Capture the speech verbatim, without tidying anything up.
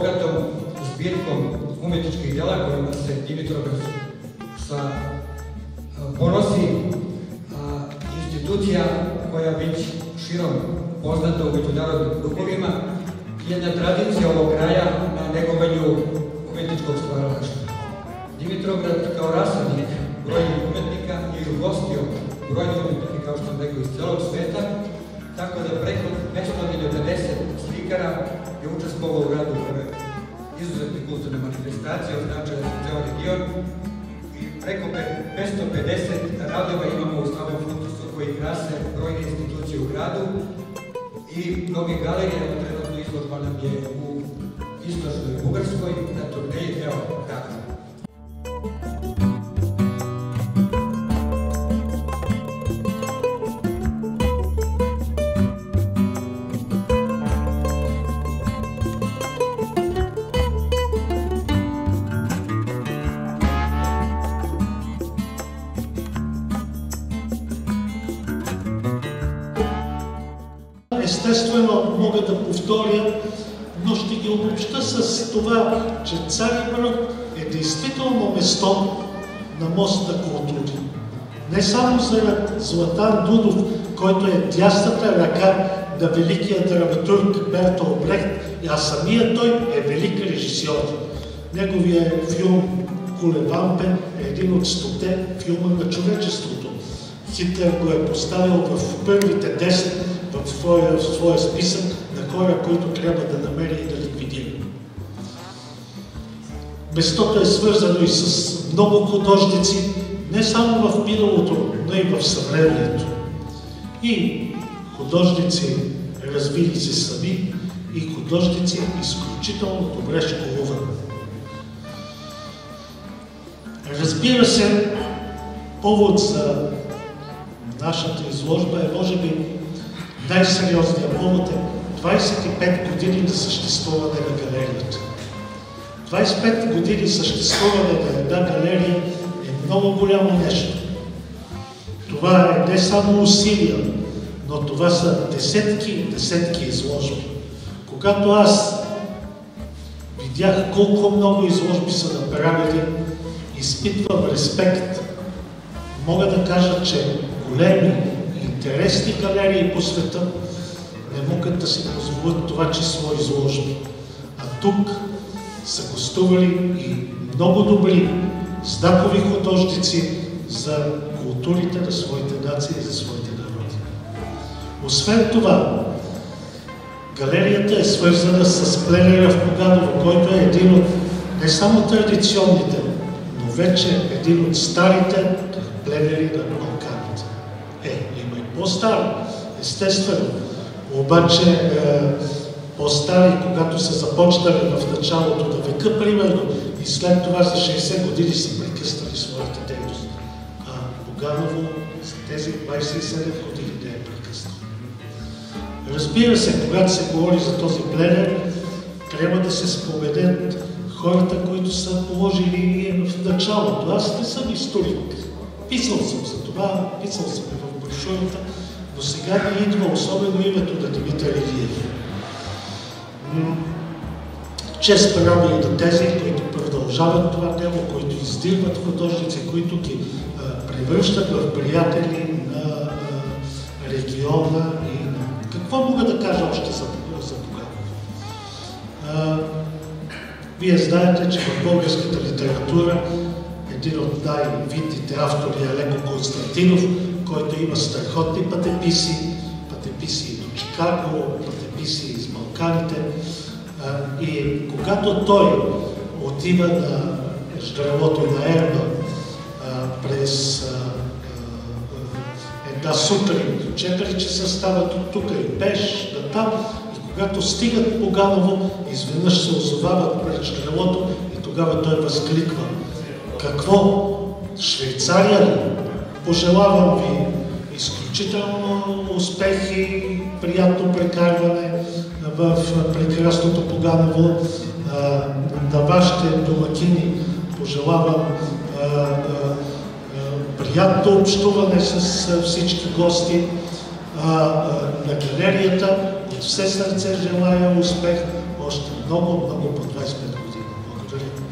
bogatom zbirkom umetničkih dela kojima se Dimitrovgrad ponosi, institucija koja već širom poznata u međunarodnim krugovima, jedna tradicija ovog kraja na negovanju umetničkog stvaralaštva. Dimitrovgrad kao rasadnik brojnih umetnika je ugostio brojne umetnike, kao što sam rekao, iz celog sveta, tako da preko petsto pedeset slikara je učestvovao u radu ove izuzetne kulturne manifestacije od značaja za ceo region. Preko petsto pedeset radova imamo u stalnom fundusu koji krase brojne institucije u gradu i mnoge galerije. Trenutno izložba nam je u istočnoj Bugarskoj na turneji deo grada. Естествено, мога да повторя, но ще ги обобща с това, че Цариброд е действително место на мост на култури. Не само заради Златан Дудов, който е дясната ръка на великия драматург Бертолд Брехт, а самият той е велик режисьор. Неговият филм Кулевампе е един от стоте филма на човечеството. Хитлер го е поставил в първите десет в своя, в своя списък на хора, които трябва да намери и да ликвидира. Местото е свързано и с много художници, не само в миналото, но и в съвремието. И художници развили се сами, и художници изключително добре школувани. Разбира се, повод за нашата изложба е, може би, най-сериозният повод е двайсет и пет години на съществуване на галерията. двайсет и пет години съществуване на една галерия е много голямо нещо. Това е не само усилия, но това са десетки и десетки изложби. Когато аз видях колко много изложби са направили, изпитвам респект. Мога да кажа, че големи, интересни галерии по света не могат да си позволят това число изложби. А тук са гостували и много добри, знакови художници за културите на своите нации и за своите народи. Освен това, галерията е свързана с пленера в Поганово, който е един от не само традиционните, но вече един от старите пленери на Балканите. Е, има и по-стари, естествено. Обаче е, по-стари, когато са започнали в началото на века, примерно, и след това за шейсет години са прекъснали своята дейност. А Поганово за тези двайсет и седем години не е прекъснал. Разбира се, когато се говори за този пленер, трябва да се споменят хората, които са положили в началото. Аз не съм историк. Писал съм за това, писал съм в брошурата, но сега ми идва особено името на Димитър Илиев. Чест прави и на тези, които продължават това дело, които издирват художници, които ги а, превръщат в приятели на а, региона и на... Какво мога да кажа още за, за Поганово? Вие знаете, че в българската литература един от най-видните автори е Алеко Константинов, който има страхотни пътеписи, пътеписи до Чикаго, пътеписи из Балканите. И когато той отива на ждревото на Ерма през една сутрин, до четири часа стават от тук и пеш да там, и когато стигат Поганово, изведнъж се озовават пред ждревото и тогава той възкликва: какво? Швейцария ли? Пожелавам ви изключително успехи, приятно прекарване в прекрасното Поганово. На вашите домакини пожелавам приятно общуване с всички гости. На галерията от все сърце желая успех. Още много, много по двайсет и пет години. Благодаря.